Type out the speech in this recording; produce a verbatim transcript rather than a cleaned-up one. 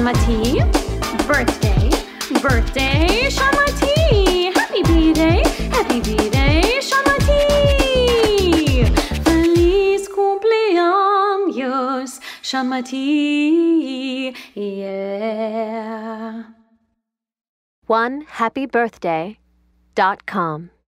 Shanmati. Birthday, birthday, Shanmati. Happy B-Day, happy B-Day, Shanmati. Feliz cumpleaños, Shanmati. Yeah. one happy birthday dot com